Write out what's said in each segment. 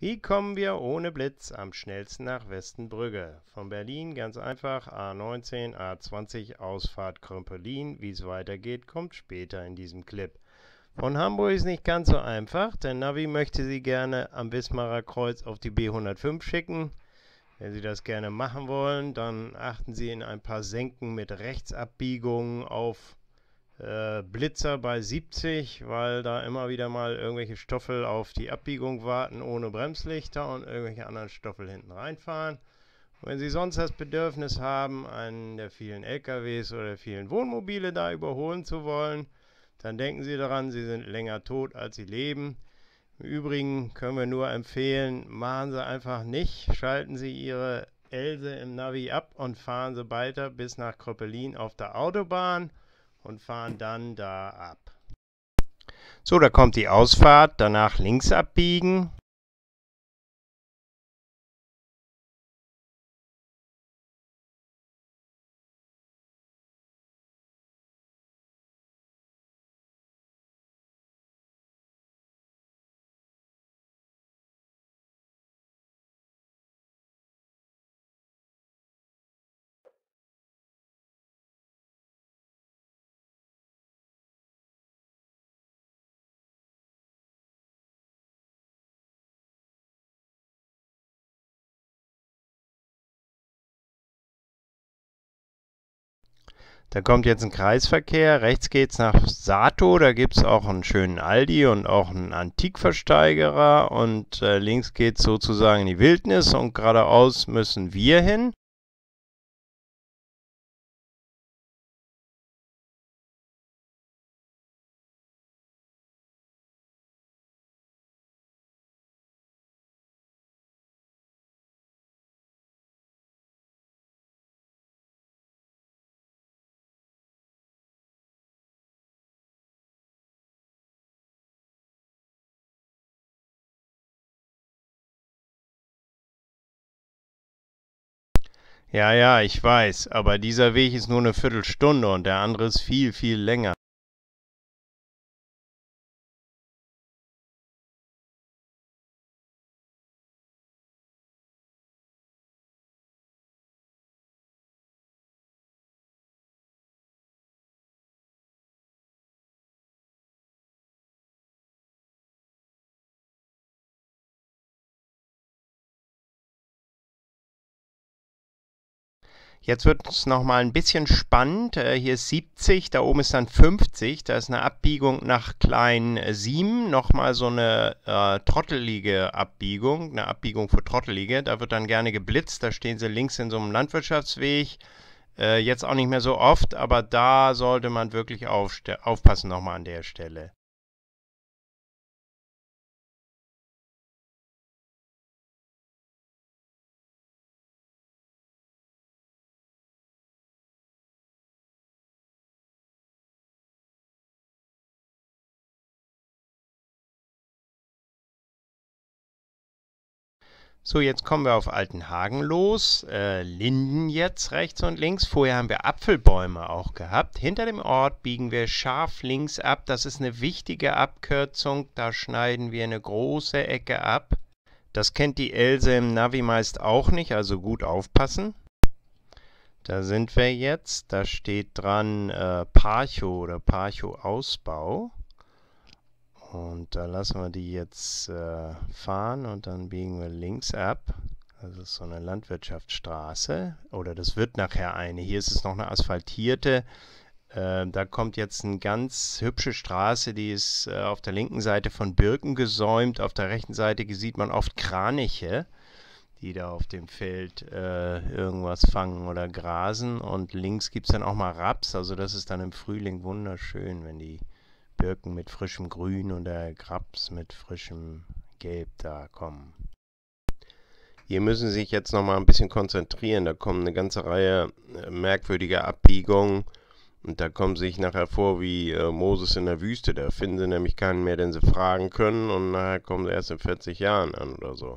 Wie kommen wir ohne Blitz am schnellsten nach Westenbrügge? Von Berlin ganz einfach A19, A20, Ausfahrt Kröpelin. Wie es weitergeht, kommt später in diesem Clip. Von Hamburg ist nicht ganz so einfach. Der Navi möchte Sie gerne am Wismarer Kreuz auf die B105 schicken. Wenn Sie das gerne machen wollen, dann achten Sie in ein paar Senken mit Rechtsabbiegungen auf Blitzer bei 70, weil da immer wieder mal irgendwelche Stoffel auf die Abbiegung warten ohne Bremslichter und irgendwelche anderen Stoffel hinten reinfahren. Und wenn Sie sonst das Bedürfnis haben, einen der vielen LKWs oder der vielen Wohnmobile da überholen zu wollen, dann denken Sie daran, Sie sind länger tot, als Sie leben. Im Übrigen können wir nur empfehlen, machen Sie einfach nicht, schalten Sie Ihre Else im Navi ab und fahren Sie weiter bis nach Kröpelin auf der Autobahn und fahren dann da ab. So, da kommt die Ausfahrt, danach links abbiegen. Da kommt jetzt ein Kreisverkehr, rechts geht's nach Sato, da gibt es auch einen schönen Aldi und auch einen Antikversteigerer und links geht's sozusagen in die Wildnis und geradeaus müssen wir hin. Ja, ja, ich weiß, aber dieser Weg ist nur eine Viertelstunde und der andere ist viel, viel länger. Jetzt wird es nochmal ein bisschen spannend. Hier ist 70, da oben ist dann 50. Da ist eine Abbiegung nach Klein 7. Nochmal so eine trottelige Abbiegung, eine Abbiegung für Trottelige. Da wird dann gerne geblitzt. Da stehen sie links in so einem Landwirtschaftsweg. Jetzt auch nicht mehr so oft, aber da sollte man wirklich aufpassen nochmal an der Stelle. So, jetzt kommen wir auf Altenhagen los. Linden jetzt rechts und links. Vorher haben wir Apfelbäume auch gehabt. Hinter dem Ort biegen wir scharf links ab. Das ist eine wichtige Abkürzung. Da schneiden wir eine große Ecke ab. Das kennt die Else im Navi meist auch nicht, also gut aufpassen. Da sind wir jetzt. Da steht dran Parcho oder Parcho-Ausbau. Und da lassen wir die jetzt fahren und dann biegen wir links ab. Das ist so eine Landwirtschaftsstraße oder das wird nachher eine. Hier ist es noch eine asphaltierte. Da kommt jetzt eine ganz hübsche Straße, die ist auf der linken Seite von Birken gesäumt. Auf der rechten Seite sieht man oft Kraniche, die da auf dem Feld irgendwas fangen oder grasen. Und links gibt es dann auch mal Raps. Also das ist dann im Frühling wunderschön, wenn die Birken mit frischem Grün und der Raps mit frischem Gelb da kommen. Hier müssen Sie sich jetzt noch mal ein bisschen konzentrieren. Da kommen eine ganze Reihe merkwürdiger Abbiegungen. Und da kommen Sie sich nachher vor wie Moses in der Wüste. Da finden Sie nämlich keinen mehr, den Sie fragen können. Und nachher kommen Sie erst in 40 Jahren an oder so.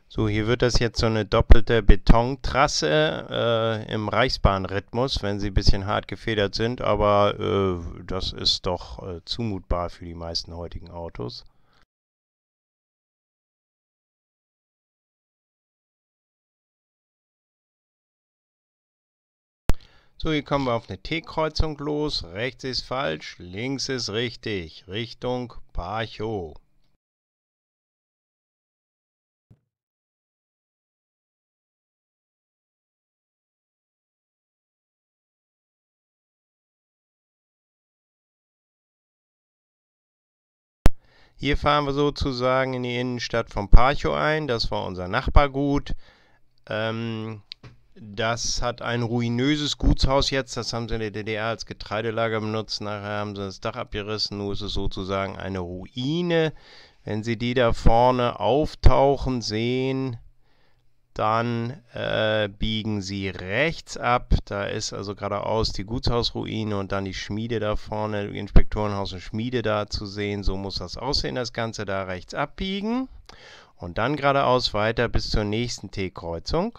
So, hier wird das jetzt so eine doppelte Betontrasse im Reichsbahnrhythmus, wenn sie ein bisschen hart gefedert sind, aber das ist doch zumutbar für die meisten heutigen Autos. So, hier kommen wir auf eine T-Kreuzung los. Rechts ist falsch, links ist richtig. Richtung Parchow. Hier fahren wir sozusagen in die Innenstadt von Parchow ein. Das war unser Nachbargut. Das hat ein ruinöses Gutshaus jetzt. Das haben sie in der DDR als Getreidelager benutzt. Nachher haben sie das Dach abgerissen. Nun ist es sozusagen eine Ruine. Wenn Sie die da vorne auftauchen sehen, dann biegen Sie rechts ab. Da ist also geradeaus die Gutshausruine und dann die Schmiede da vorne, Inspektorenhaus und Schmiede da zu sehen. So muss das aussehen, das Ganze da rechts abbiegen. Und dann geradeaus weiter bis zur nächsten T-Kreuzung.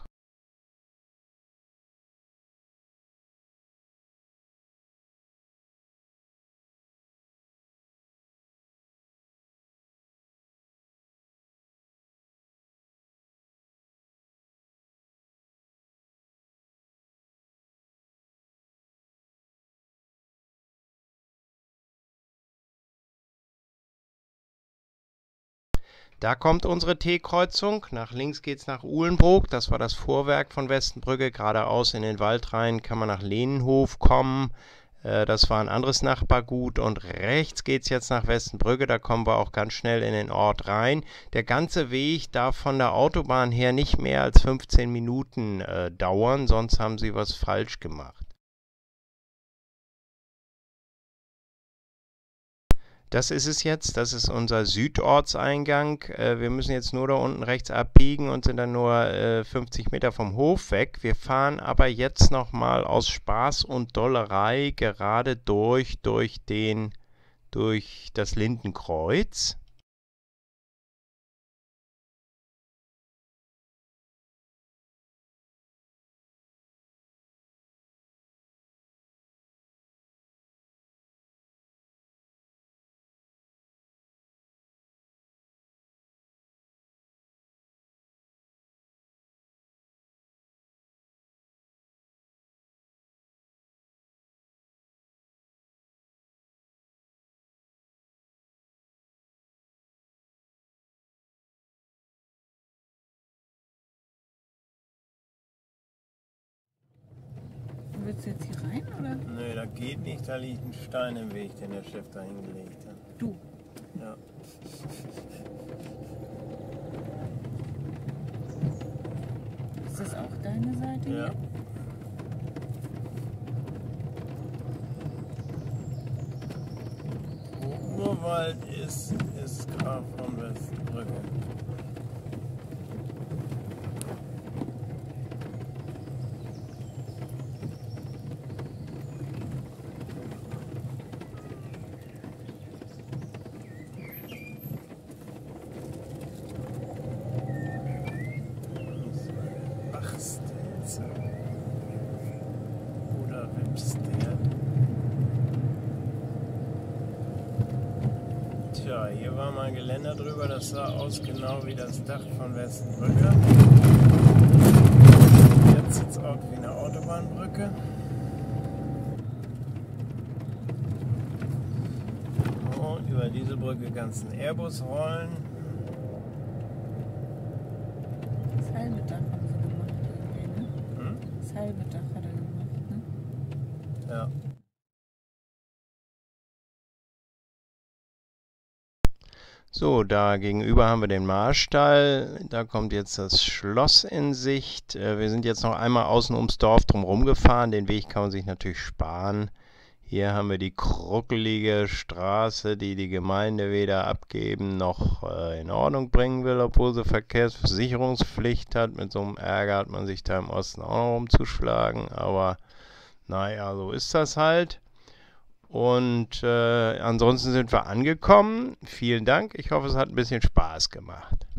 Da kommt unsere T-Kreuzung. Nach links geht es nach Uhlenbrook. Das war das Vorwerk von Westenbrücke. Geradeaus in den Wald rein kann man nach Lehnenhof kommen. Das war ein anderes Nachbargut. Und rechts geht es jetzt nach Westenbrücke. Da kommen wir auch ganz schnell in den Ort rein. Der ganze Weg darf von der Autobahn her nicht mehr als 15 Minuten dauern, sonst haben Sie was falsch gemacht. Das ist es jetzt, das ist unser Südortseingang. Wir müssen jetzt nur da unten rechts abbiegen und sind dann nur 50 Meter vom Hof weg. Wir fahren aber jetzt nochmal aus Spaß und Dollerei gerade durch das Lindenkreuz. Willst du jetzt hier rein, oder? Nö, das geht nicht, da liegt ein Stein im Weg, den der Chef da hingelegt hat. Du. Ja. Ist das auch deine Seite? Ja. Wo Urwald ist Graf von Westenbrücke. Oder Wipstead. Tja, hier war mal ein Geländer drüber, das sah aus genau wie das Dach von Westenbrücke. Jetzt sieht es aus wie eine Autobahnbrücke. Und über diese Brücke kannst du einen Airbus rollen. Das halbe Dach haben sie gemacht irgendwie, ne? Das halbe Dach hat er gemacht, ne? Ja. So, da gegenüber haben wir den Marstall. Da kommt jetzt das Schloss in Sicht. Wir sind jetzt noch einmal außen ums Dorf drumherum gefahren. Den Weg kann man sich natürlich sparen. Hier haben wir die kruckelige Straße, die die Gemeinde weder abgeben noch in Ordnung bringen will, obwohl sie Verkehrsversicherungspflicht hat. Mit so einem Ärger hat man sich da im Osten auch noch rumzuschlagen. Aber naja, so ist das halt. Und ansonsten sind wir angekommen. Vielen Dank. Ich hoffe, es hat ein bisschen Spaß gemacht.